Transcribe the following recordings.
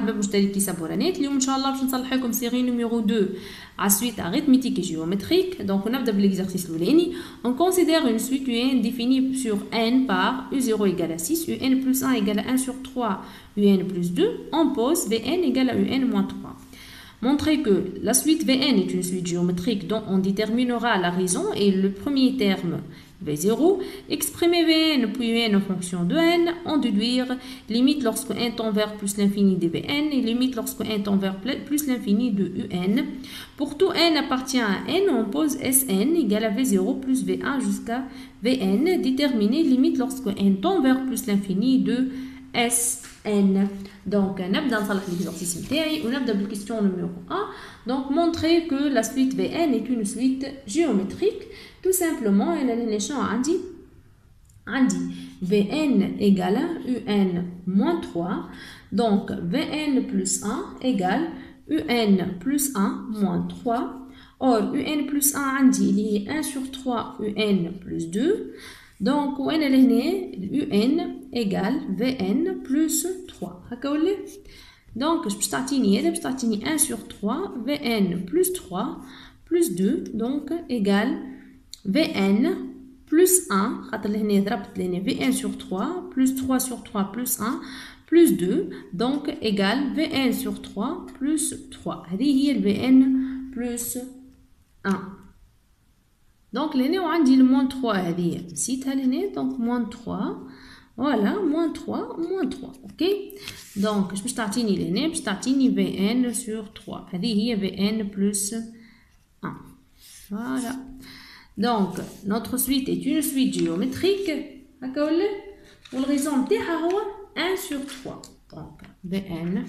احباب مشتركي سبورانات. اليوم ان شاء الله باش نصلح لكم سيري نيميرو 2 à suite arithmétique et géométrique. Donc on a l'exercice l'ouleni. On considère une suite UN définie sur n par u0 égale à 6, un plus 1 égale à 1 sur 3, un plus 2. On pose Vn égale à un moins 3. Montrez que la suite Vn est une suite géométrique dont on déterminera la raison et le premier terme V0. Exprimer Vn puis un en fonction de n. En déduire limite lorsque n tend vers plus l'infini de Vn et limite lorsque n tend vers plus l'infini de un. Pour tout n appartient à n, on pose Sn égale à V0 plus V1 jusqu'à Vn. Déterminer limite lorsque n tend vers plus l'infini de Sn. Donc, نبدأ نصلح l'exercice نتاعي ونبدأ بالquestion numéro 1. Donc, montrer que la suite Vn est une suite géométrique. Tout simplement, elle a l'échelle عندي Vn égale un moins 3. Donc, Vn plus 1 égale un plus 1 moins 3. Or, un plus 1 عندي اللي هي 1 sur 3 un plus 2. Donc, وين اللي هنا un égale Vn plus 3. هكا ولا؟ Donc, باش تعطيني هذا باش تعطيني 1 sur 3 Vn plus 3 plus 2. Donc, égale Vn plus 1. خاطر لهنا ضربت لهنا Vn sur 3 plus 3 sur 3 plus 1 plus 2. Donc, égale Vn sur 3 plus 3. هذه هي Vn plus 1. Donc, l'année on dit le moins 3 هذه نسيتها l'année. Donc, moins 3. Voilà, moins 3, moins 3. Ok? Donc, je peux تعطيني l'année, je تعطيني Vn sur 3. هذه هي Vn plus 1. Voilà. Donc, notre suite est une suite géométrique. هكا ولا؟ والريزون نتاعها هو 1 sur 3. Donc, Vn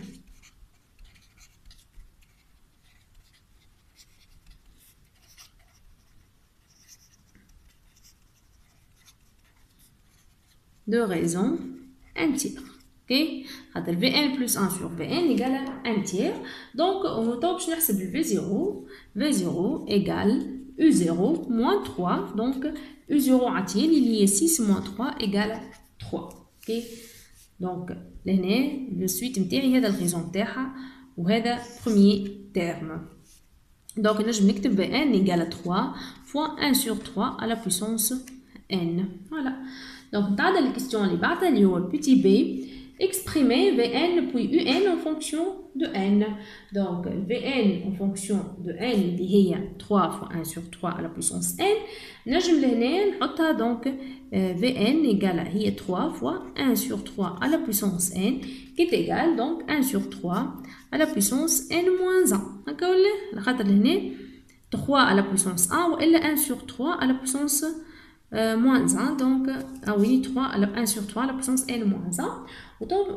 de raison 1 tiers. Ok? Vn plus 1 sur Vn égale à 1 tiers. Donc, on va chercher le V0. V0 égale U0 moins 3. Donc, U0 a-t-il, il y a 6 moins 3 égale à 3. Ok? Donc, le suite نتاعي هذا الريزون تاعها وهذا premier terme. Donc, je vais écrire Vn égale à 3 fois 1 sur 3 à la puissance n. Voilà. Donc, dans la question اللي بعدها اللي هو petit b, exprimer Vn puis un en fonction de n. Donc, Vn en fonction de n اللي هي 3 fois 1 sur 3 à la puissance n. نجم لهنا نحطها donc Vn égale هي 3 fois 1 sur 3 à la puissance n qui est égal donc 1 sur 3 à la puissance n moins 1. هكا ولا؟ خاطر لهنا 3 à la puissance 1 وإلا 1 sur 3 à la puissance moins 1. Donc, ah oui, 3 à la 1 sur 3 à la puissance n moins 1. Donc,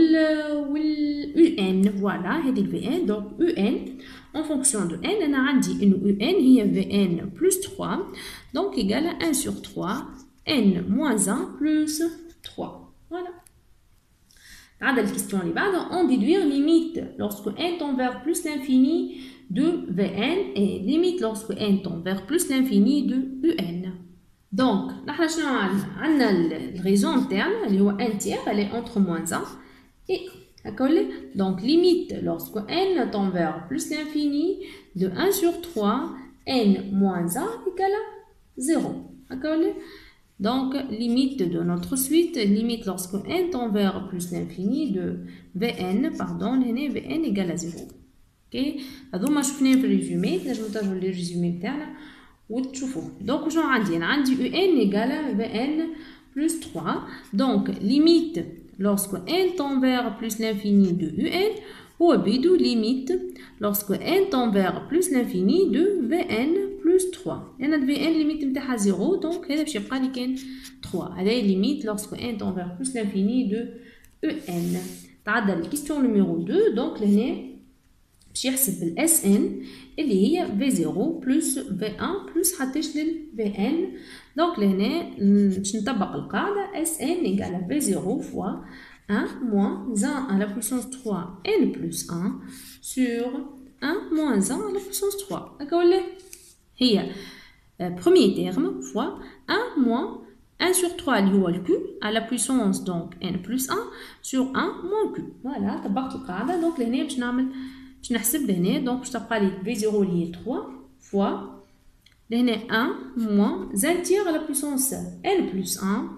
un, voilà, c'est le Vn. Donc, un, en fonction de n, on a dit une un, il y a Vn plus 3. Donc, égal à 1 sur 3, n moins 1 plus 3. Voilà. Dans la question, on déduire limite lorsque n tend vers plus l'infini de Vn et limite lorsque n tend vers plus l'infini de un. Donc, نحن شنو عندنا الريزون تاعنا اللي هو 1 tiers, elle est entre moins 1 et هكا. Donc, limite lorsque n tend vers plus l'infini de 1 sur 3 n moins 1 égale à 0. هكا. Donc, limite de notre suite, limite lorsque n tend vers plus l'infini de Vn, pardon, Vn égale à 0. Ok? هذوما شفناهم في الريزومي, نجمو ترجعوا للريزومي تاعنا وتشوفوا. Donc, شنو عندي؟ أنا عندي un égale à Vn plus 3. Donc, limite lorsque n tend vers plus l'infini de un هو بيدو limite lorsque n tend vers plus l'infini de Vn plus 3. أنا Vn limite نتاعها 0. Donc, هذا باش يبقى لي كان 3. هذا limite lorsque n tend vers plus l'infini de un. تعدى الكيستيون نيميرو 2. Donc, لهنا باش يحسب ال Sn اللي هي V0 plus V1 plus حتىش لل Vn. Donc لهنا باش نطبق القاعدة Sn égale à V0 fois 1 moins 1 à la puissance 3 n plus 1 sur 1 moins 1 à la puissance 3. هكا ولا؟ هي premier terme fois 1 moins 1 sur 3 اللي هو q à la puissance donc n plus 1 sur 1 moins q. Voilà, طبقت القاعدة. donc لهنا باش نحسب لهنا donc باش تبقى لي v0 اللي هي 3 fois لهنا 1 moins 1 tiers à la puissance n plus 1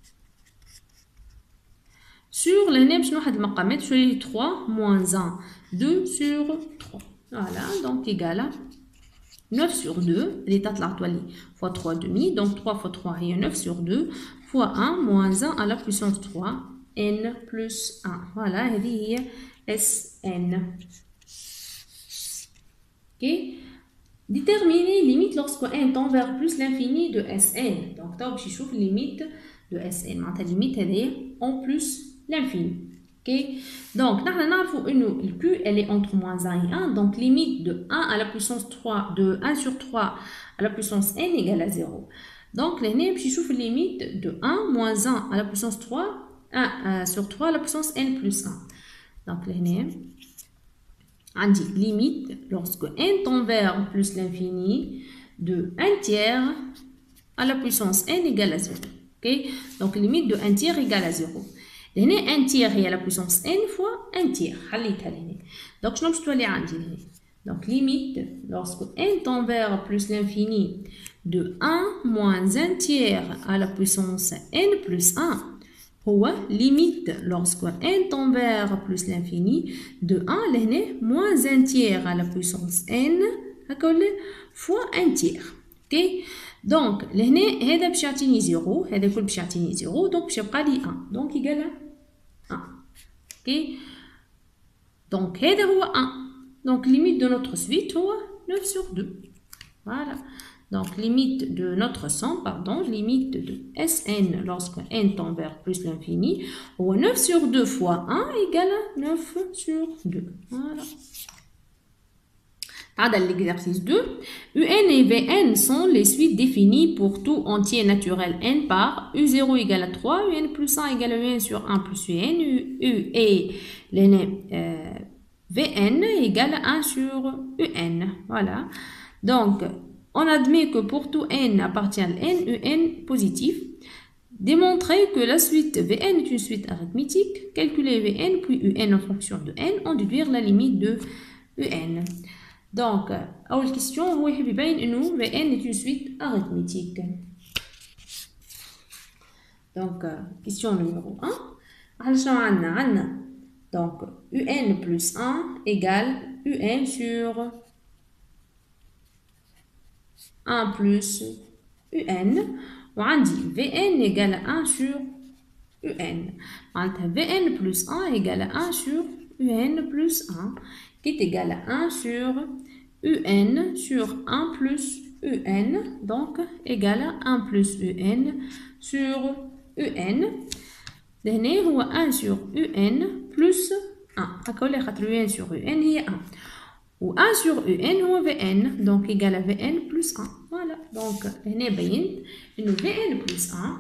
sur لهنا باش نوحد المقامات شويه 3 moins 1 2 sur 3. Voilà, donc égale 9 sur 2 اللي تطلع تولي fois 3 demi, donc 3 fois 3 هي 9 sur 2 fois 1 moins 1 à la puissance 3 n plus 1. Voilà, هذه هي Sn. Ok, déterminer limite lorsque n tend vers plus l'infini de Sn. Donc tu باش نشوف limite de Sn معناتها limite هذه en plus l'infini. Ok, donc nous نعرفوا إنه le q elle est entre moins 1 et 1, donc limite de 1 à la puissance 3 de 1 sur 3 à la puissance n égale à 0. Donc لهنا باش نشوف limite de 1 moins 1 à la puissance 3 1 sur 3 à la puissance n plus 1. donc لهنا عندي limite lorsque n tend vers plus l'infini de 1 tiers à la puissance n égale à 0. Ok, donc limite de 1 tiers égale à 0. لهنا 1 tiers هي la puissance n fois 1 tiers. حليتها لهنا. donc شنو باش تولي عندي لهنا؟ donc limite lorsque n tend vers plus l'infini de 1 moins 1 tiers à la puissance n plus 1 هو limite lorsque n tend vers plus l'infini de 1 لهنا moins 1 tiers à la puissance n هكا fois 1 tiers. ok, donc لهنا هذا باش يعطيني 0 هذا الكل باش يعطيني 0 donc باش يبقى لي 1 donc يقال 1. ok, donc هذا هو 1. donc limite de notre suite هو 9 sur 2. voilà, donc limite de notre somme, pardon, limite de Sn lorsque n tend vers plus l'infini هو 9 sur 2 fois 1 égale 9 sur 2. voilà. Dans l'exercice 2, UN et Vn sont les suites définies pour tout entier naturel n par U0 égale à 3, UN plus 1 égale à UN sur 1 plus UN, U et Vn égale à 1 sur UN. Voilà. Donc, on admet que pour tout n appartient à n, UN positif. Démontrer que la suite Vn est une suite arithmétique. Calculer Vn puis UN en fonction de n. En déduire la limite de UN. Donc, la question est que Vn est une suite arithmétique. Donc, question numéro 1. Donc, Un plus 1 égale Un sur 1 plus Un. On dit Vn égale à 1 sur Un. Vn plus 1 égale à 1 sur Un plus 1. Qui est égal à 1 sur UN sur 1 plus UN, donc égal à 1 plus UN sur UN. لهنا هو 1 sur UN plus 1. هكا خاطر UN sur UN هي 1. و 1 sur UN هو VN, donc égal à VN plus 1. Voilà, donc هنا بينت إنه VN plus 1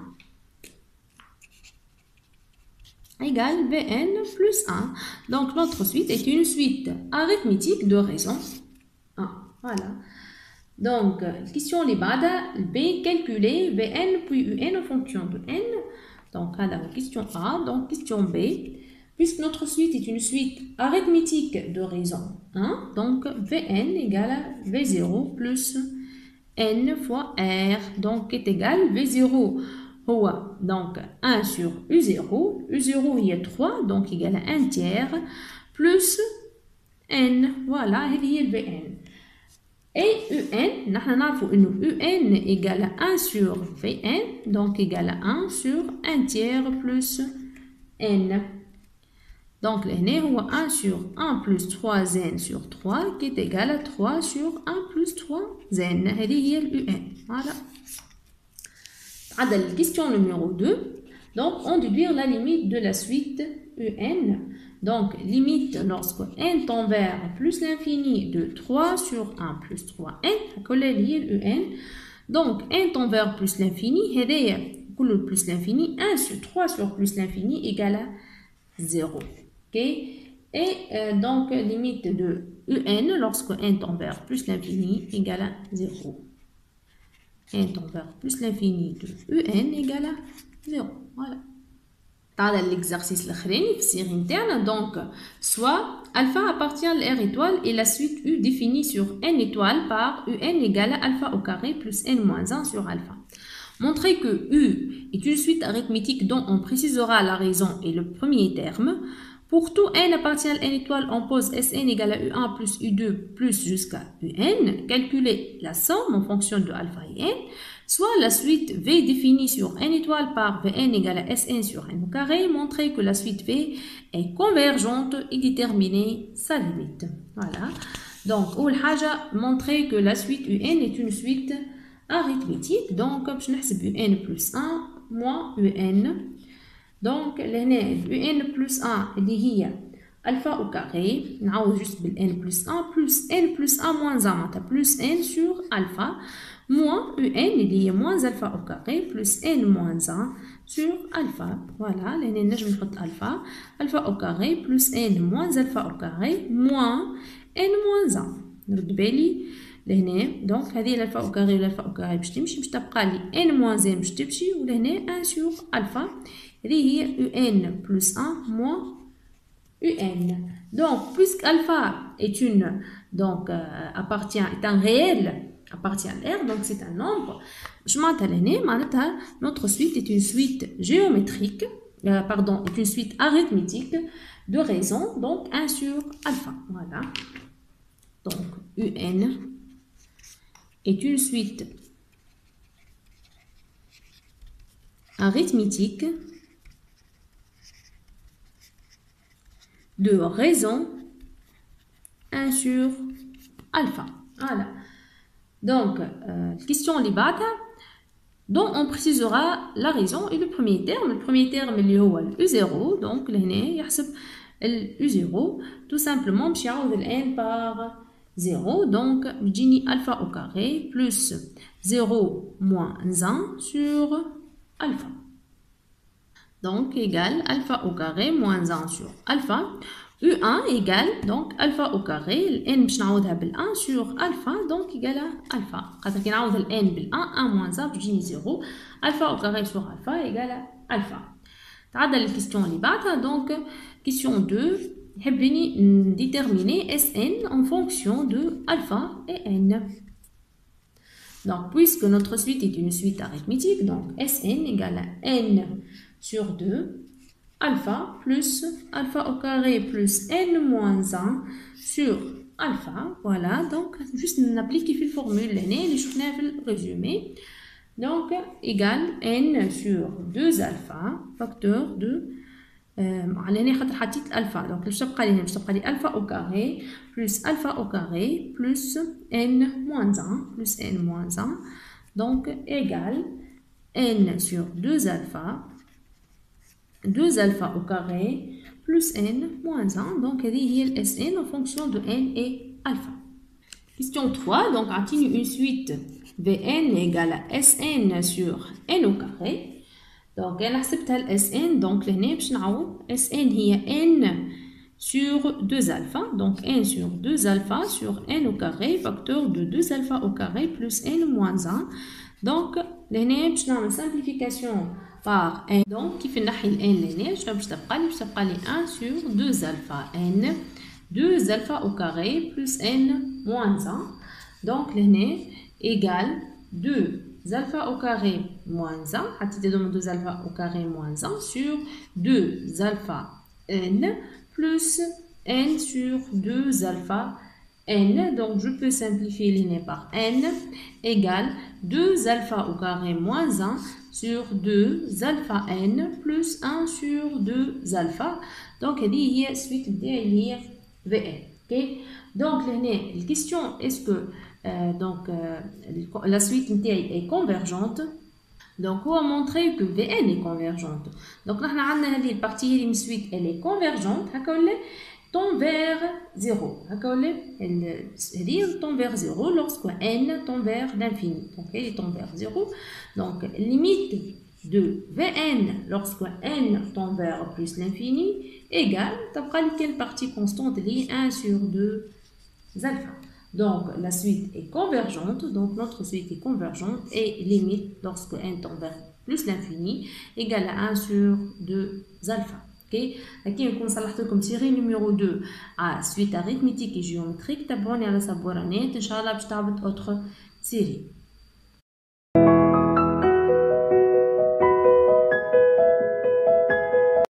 égale Vn plus 1. Donc notre suite est une suite arithmétique de raison 1. Voilà. Donc, question les bada, B, calculer Vn puis Un en fonction de n. Donc, la question A. Donc, question B. Puisque notre suite est une suite arithmétique de raison 1, donc Vn égale à V0 plus n fois R. Donc, est égal V0. Donc 1 sur U0, U0 il y a 3, donc égal à 1 tiers, plus N, voilà, il y a le Vn. Et UN, nous avons UN égale à 1 sur Vn, donc égal à 1 sur 1 tiers plus N. Donc là, on a 1 sur 1 plus 3n sur 3 qui est égal à 3 sur 1 plus 3n. C'est UN. Voilà. La question numéro 2. Donc, on déduire la limite de la suite UN. Donc, limite lorsque n tend vers plus l'infini de 3 sur 1 plus 3n. Coller UN. Donc, n tend vers plus l'infini. Plus l'infini. 1 sur 3 sur plus l'infini égale à 0. Okay. Et donc, limite de UN lorsque n tend vers plus l'infini égale à 0. n tend vers plus l'infini de un égale à 0. Voilà. Dans l'exercice l'autre, série interne, donc soit alpha appartient à R étoile et la suite U définie sur n étoile par un égale à alpha au carré plus n moins 1 sur alpha. Montrez que U est une suite arithmétique dont on précisera la raison et le premier terme. Pour tout n appartient à n étoile, on pose Sn égale à U1 plus U2 plus jusqu'à Un. Calculez la somme en fonction de alpha et n. Soit la suite V définie sur n étoile par Vn égale à Sn sur n au carré. Montrez que la suite V est convergente et déterminez sa limite. Voilà. Donc, montrer que la suite Un est une suite arithmétique. Donc, je vais Un plus 1 moins Un. Donc, Un plus 1 اللي هي alpha au carré. نعوض juste n plus 1 plus n plus 1 moins 1 plus n sur alpha moins Un اللي هي moins alpha au carré plus n moins 1 sur alpha. Voilà, لهنا نجم نحط alpha. Alpha au carré plus n moins alpha au carré moins n moins 1. نرد بالي لهنا دونك هذه الالفا او كاري والالفا او كاري باش تمشي باش تبقى لي ان موان ان باش تمشي ولهنا 1 سور الفا هذه هي يو ان بلس 1 موان يو ان. دونك puisque alpha est une donc appartient est un réel appartient à R donc c'est un nombre باش معناتها لهنا معناتها notre suite est une suite géométrique pardon est une suite arithmétique de raison donc 1 sur alpha. Voilà. Donc UN est une suite arithmétique de raison 1 sur alpha. Voilà. Donc, question libata dont on précisera la raison et le premier terme. Le premier terme est le U0. Donc, le U0 tout simplement باش يعوض n par 0. Donc, بتجيني alpha au carré plus 0 moins 1 sur alpha. Donc, égale alpha au carré moins 1 sur alpha. U1 égale donc alpha au carré. N باش نعوضها بال 1 sur alpha. Donc, égale à alpha. خاطر كي نعوض ال n بال 1 moins 1 بتجيني 0. Alpha au carré sur alpha égale à alpha. تعدل الكيستيون اللي بعدها. Donc, question 2. حبيني déterminer Sn en fonction de alpha et n. Donc, puisque notre suite est une suite arithmétique, donc Sn égale à n sur 2, alpha plus alpha au carré plus n moins 1 sur alpha. Voilà, donc juste n'appliquer la formule اللي شفناها في الرésumé. Donc, égale n sur 2 alpha, facteur de على خاطر حطيت الالفا دونك باش تبقى لي هنا باش تبقى لي الفا او كاري بلس الفا او كاري بلس n moins 1 بلس n moins 1 donc égale n sur 2 alpha au carré plus n moins 1 donc هذه هي ال Sn en fonction de n et alpha. Question 3. Donc عطيني une suite Vn égale à Sn sur n au carré. Donc, elle accepte le Sn. Donc, Sn est n sur 2 alpha. Donc, n sur 2 alpha sur n au carré, facteur de 2 alpha au carré plus n moins 1. Donc, je vais simplification par n. Donc, qui fait n, je vais 1 sur 2 alpha n. 2 alpha au carré plus n moins 1. Donc, égale 2 alpha au carré moins 1, حطيت 2 alpha au carré moins 1 sur 2 alpha n plus n sur 2 alpha n. Donc je peux simplifier l'inné par n égale 2 alpha au carré moins 1 sur 2 alpha n plus 1 sur 2 alpha. Donc هذه هي suite اللي هي Vn. Okay? Donc la question est-ce que la suite est convergente. Donc on va montrer que Vn est convergente. Donc nous avons cette partie de la suite, elle est convergente. Tend vers 0. Elle tend vers 0 lorsque n tend vers l'infini. Donc elle tend vers 0. Donc limite de Vn lorsque n tend vers plus l'infini égale, tu as quelle partie constante liée 1 sur 2 alpha. Donc, la suite est convergente. Donc, notre suite est convergente et limite lorsque n tend vers plus l'infini égale à 1 sur 2 alpha. Okay? Ici, on صلحت série numéro 2 à suite arithmétique et géométrique. Tabouni à la sabouranette. Inch'Allah, je t'abonne autre série.